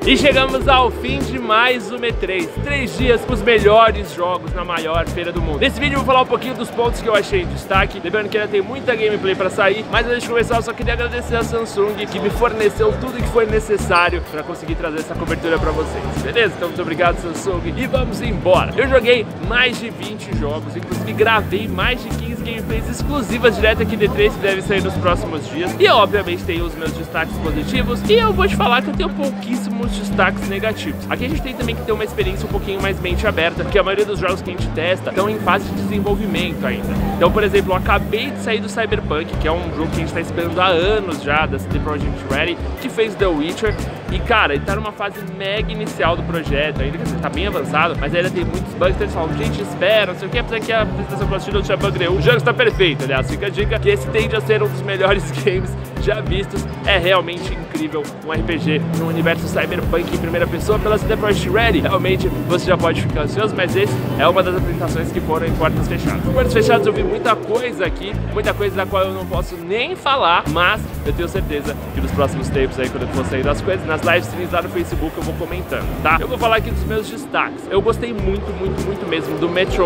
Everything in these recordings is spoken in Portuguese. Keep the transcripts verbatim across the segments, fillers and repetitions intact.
E chegamos ao fim de mais uma E três. Três dias com os melhores jogos na maior feira do mundo. Nesse vídeo eu vou falar um pouquinho dos pontos que eu achei em destaque. Lembrando que ainda tem muita gameplay pra sair. Mas antes de começar eu só queria agradecer a Samsung, que me forneceu tudo que foi necessário pra conseguir trazer essa cobertura pra vocês. Beleza? Então muito obrigado, Samsung. E vamos embora. Eu joguei mais de vinte jogos. Inclusive gravei mais de quinze gameplays exclusivas direto aqui da E três, que devem sair nos próximos dias. E obviamente tem os meus destaques positivos. E eu vou te falar que eu tenho pouquíssimos destaques negativos. Aqui a gente tem também que ter uma experiência um pouquinho mais mente aberta, porque a maioria dos jogos que a gente testa estão em fase de desenvolvimento ainda. Então, por exemplo, eu acabei de sair do Cyberpunk, que é um jogo que a gente está esperando há anos já, da C D Projekt Red, que fez The Witcher. E cara, ele tá numa fase mega inicial do projeto, ainda que assim, tá bem avançado, mas ainda tem muitos bugs, então eles falam, gente, espera, não sei o que, apesar que a apresentação que eu assisti não tinha bug nenhum. O jogo está perfeito, aliás, fica a dica que esse tende a ser um dos melhores games já vistos. É realmente incrível um R P G no universo Cyberpunk em primeira pessoa pela C D Projekt Red. Realmente você já pode ficar ansioso, mas esse é uma das apresentações que foram em portas fechadas. Em portas fechadas eu vi muita coisa aqui, muita coisa da qual eu não posso nem falar, mas eu tenho certeza que nos próximos tempos aí, quando eu for sair das coisas, nas live streams lá no Facebook eu vou comentando, tá? Eu vou falar aqui dos meus destaques. Eu gostei muito, muito, muito mesmo do Metro,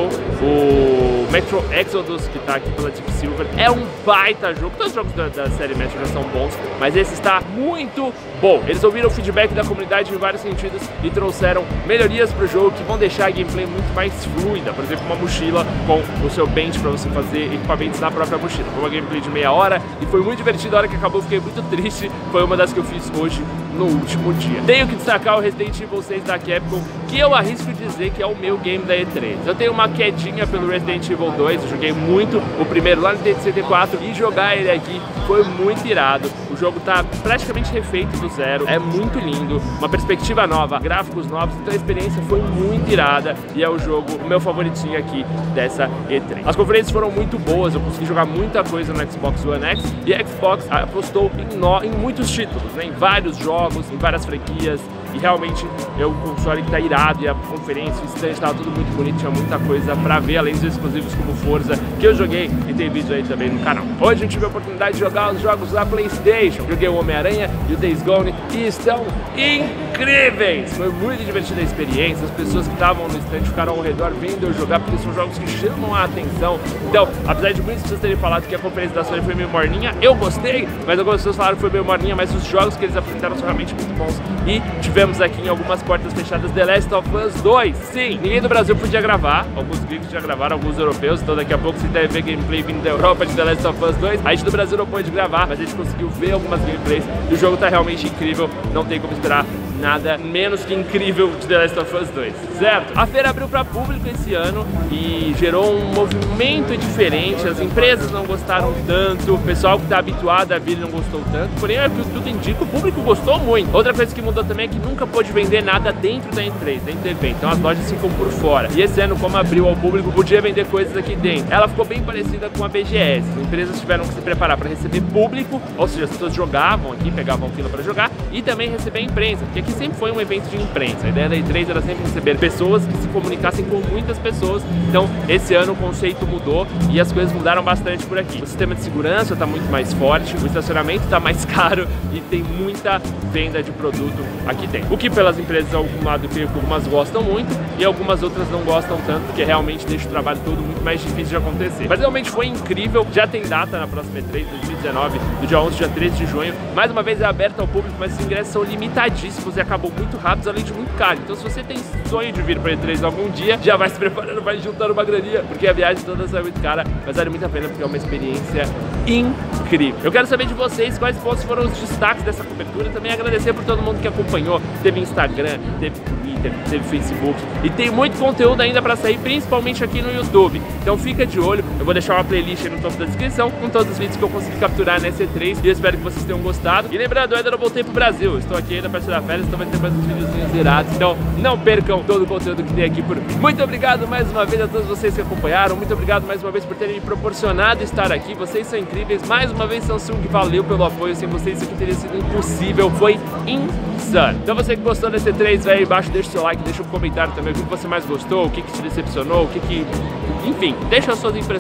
o Metro Exodus, que tá aqui pela Deep Silver. É um baita jogo, todos os jogos da, da série Metro já são bons, mas esse está muito bom. Eles ouviram o feedback da comunidade em vários sentidos e trouxeram melhorias pro jogo que vão deixar a gameplay muito mais fluida. Por exemplo, uma mochila com o seu bench para você fazer equipamentos na própria mochila. Foi uma gameplay de meia hora e foi muito divertido. A hora que acabou eu fiquei muito triste. Foi uma das que eu fiz hoje no último dia. Tenho que destacar o Resident Evil seis da Capcom, que eu arrisco dizer que é o meu game da E três. Eu tenho uma quedinha pelo Resident Evil dois, eu joguei muito o primeiro lá no Nintendo sessenta e quatro e jogar ele aqui foi muito irado. O jogo tá praticamente refeito do zero, é muito lindo, uma perspectiva nova, gráficos novos, então a experiência foi muito irada e é o jogo, o meu favoritinho aqui dessa E três. As conferências foram muito boas, eu consegui jogar muita coisa no Xbox One X e a Xbox apostou em, no, em muitos títulos, né, em vários jogos, em várias franquias. E realmente eu, o console que tá irado e a conferência, o stand estava tudo muito bonito, tinha muita coisa pra ver, além dos exclusivos como Forza, que eu joguei e tem vídeo aí também no canal. Hoje eu tive a oportunidade de jogar os jogos da PlayStation, joguei o Homem-Aranha e o Days Gone e estão incríveis! Foi muito divertida a experiência, as pessoas que estavam no stand ficaram ao redor vendo eu jogar, porque são jogos que chamam a atenção. Então, apesar de muitas pessoas terem falado que a conferência da Sony foi meio morninha, eu gostei, mas algumas pessoas falaram que foi meio morninha, mas os jogos que eles apresentaram são realmente muito bons. E tivemos aqui em algumas portas fechadas The Last of Us dois. Sim, ninguém do Brasil podia gravar, alguns gringos já gravaram, alguns europeus, então daqui a pouco você deve ver gameplay vindo da Europa de The Last of Us dois. A gente do Brasil não pôde gravar, mas a gente conseguiu ver algumas gameplays e o jogo tá realmente incrível, não tem como esperar nada menos que incrível de The Last of Us dois, certo? A feira abriu para público esse ano e gerou um movimento diferente, as empresas não gostaram tanto, o pessoal que está habituado a vir não gostou tanto, porém é o que tudo indica, o público gostou muito. Outra coisa que mudou também é que nunca pôde vender nada dentro da E três, dentro do evento, então as lojas ficam por fora. E esse ano, como abriu ao público, podia vender coisas aqui dentro. Ela ficou bem parecida com a B G S, as empresas tiveram que se preparar para receber público, ou seja, as pessoas jogavam aqui, pegavam fila para jogar e também receber a imprensa, porque aqui sempre foi um evento de imprensa. A ideia da E três era sempre receber pessoas que se comunicassem com muitas pessoas. Então, esse ano o conceito mudou e as coisas mudaram bastante por aqui. O sistema de segurança está muito mais forte, o estacionamento está mais caro e tem muita venda de produto aqui dentro. O que pelas empresas, algum lado, que algumas gostam muito e algumas outras não gostam tanto, porque realmente deixa o trabalho todo muito mais difícil de acontecer. Mas realmente foi incrível. Já tem data na próxima E três dois mil e dezenove, do dia onze ao dia treze de junho. Mais uma vez é aberto ao público, mas os ingressos são limitadíssimos e acabou muito rápido, além de muito caro. Então se você tem sonho de vir para E três algum dia, já vai se preparando, vai juntar uma graninha, porque a viagem toda sai muito cara, mas vale muito a pena porque é uma experiência incrível. Eu quero saber de vocês quais pontos foram os destaques dessa cobertura, também agradecer por todo mundo que acompanhou. Teve Instagram, teve Twitter, teve Facebook e tem muito conteúdo ainda para sair, principalmente aqui no YouTube. Então fica de olho, eu vou deixar uma playlist aí no topo da descrição com todos os vídeos que eu consegui capturar nessa E três e eu espero que vocês tenham gostado. E lembrando, eu ainda não voltei pro Brasil, eu estou aqui ainda para tirar férias, então vai ter mais uns videozinhos irados. Então não percam todo o conteúdo que tem aqui por mim. Muito obrigado mais uma vez a todos vocês que acompanharam, muito obrigado mais uma vez por terem me proporcionado estar aqui, vocês são incríveis. Mais uma vez, Samsung, valeu pelo apoio, sem vocês isso aqui teria sido impossível, foi insano. Então você que gostou desse E três, vai aí embaixo, deixa o seu like, deixa um comentário também, o que você mais gostou, o que, que te decepcionou, o que que... Enfim, deixa as suas impressões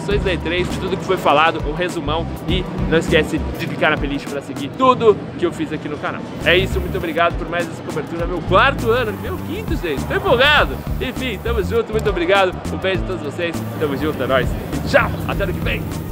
impressões da E três, de tudo que foi falado, um resumão. E não esquece de clicar na playlist para seguir tudo que eu fiz aqui no canal. É isso, muito obrigado por mais essa cobertura. Meu quarto ano, meu quinto, gente. Tô empolgado. Enfim, tamo junto, muito obrigado. Um beijo a todos vocês. Tamo junto, é nóis. Tchau, até ano que vem.